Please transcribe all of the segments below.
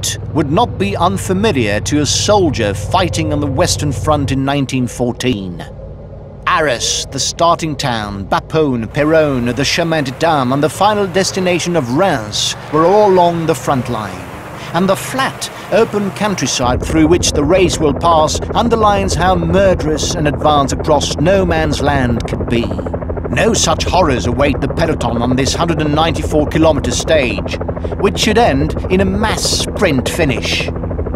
sight would not be unfamiliar to a soldier fighting on the Western Front in 1914. Arras, the starting town, Bapaume, Péronne, the Chemin des Dames, and the final destination of Reims were all along the front line. And the flat, open countryside through which the race will pass underlines how murderous an advance across no man's land could be. No such horrors await the peloton on this 194-kilometre stage, which should end in a mass sprint finish.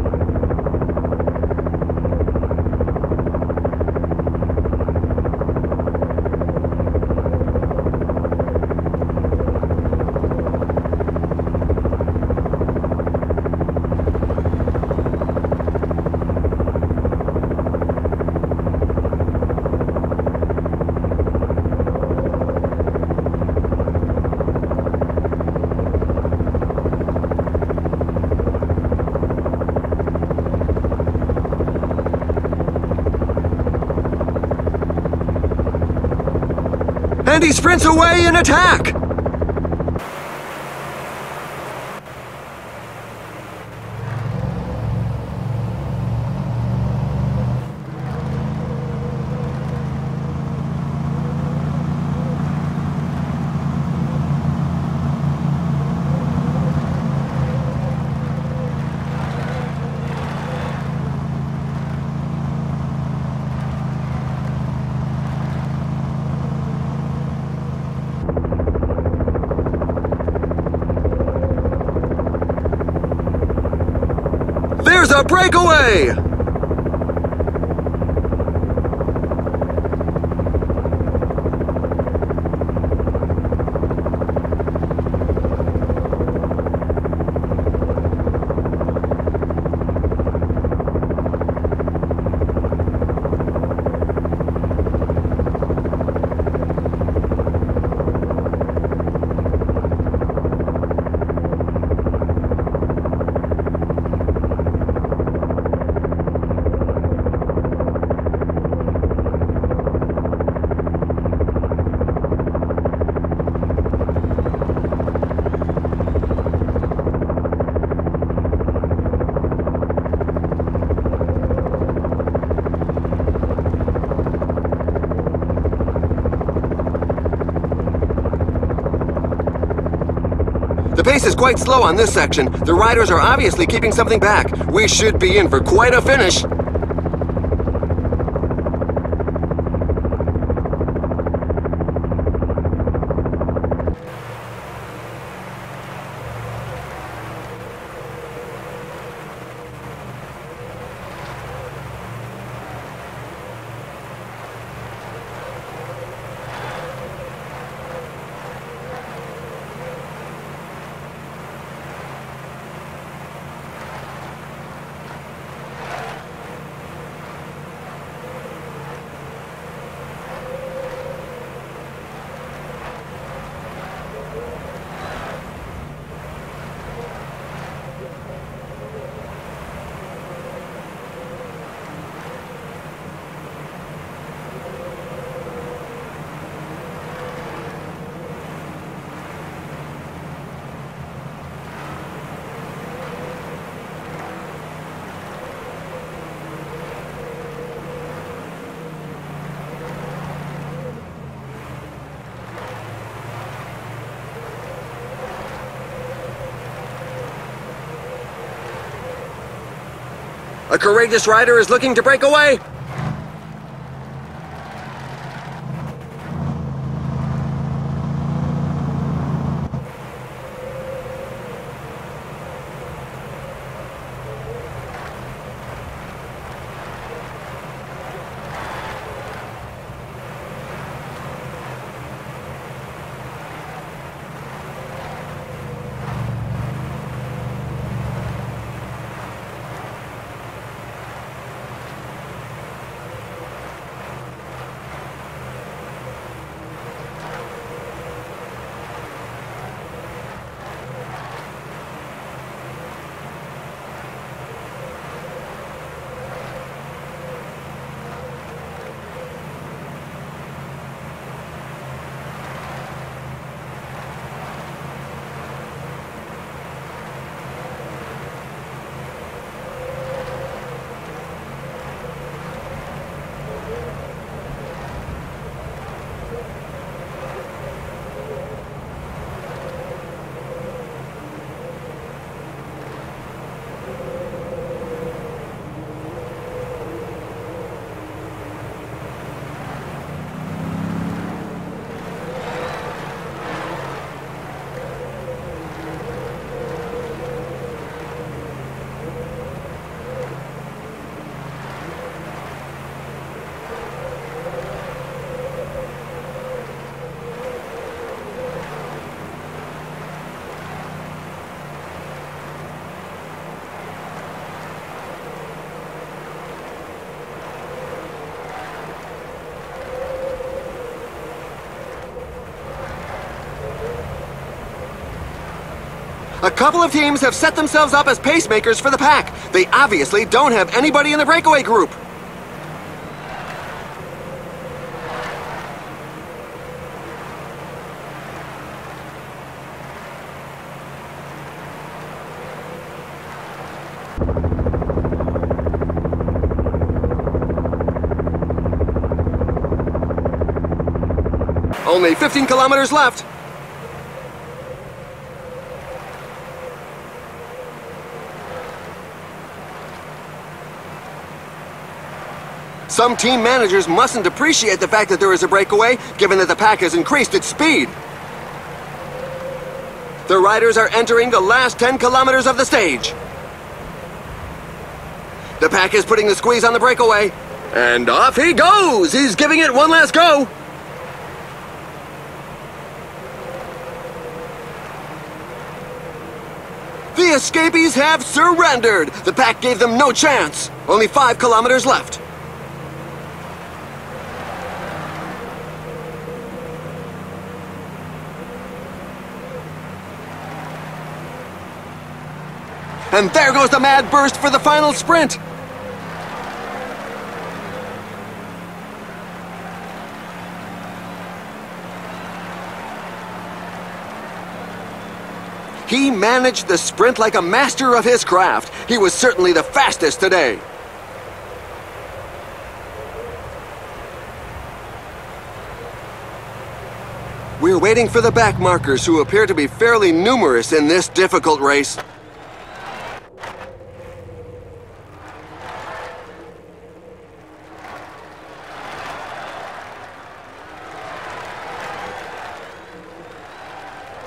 And he sprints away in attack! There's a breakaway! The pace is quite slow on this section. The riders are obviously keeping something back. We should be in for quite a finish. A courageous rider is looking to break away. couple of teams have set themselves up as pacemakers for the pack. They obviously don't have anybody in the breakaway group. Only 15 kilometers left. Some team managers mustn't appreciate the fact that there is a breakaway, given that the pack has increased its speed. The riders are entering the last 10 kilometers of the stage. The pack is putting the squeeze on the breakaway. And off he goes! He's giving it one last go! The escapees have surrendered! The pack gave them no chance! Only 5 kilometers left. And there goes the mad burst for the final sprint! He managed the sprint like a master of his craft. He was certainly the fastest today. We're waiting for the back markers, who appear to be fairly numerous in this difficult race.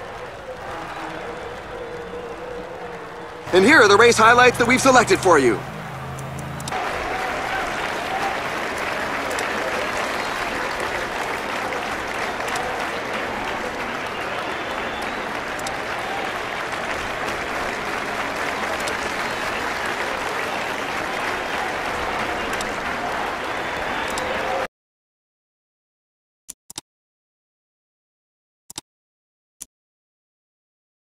And here are the race highlights that we've selected for you.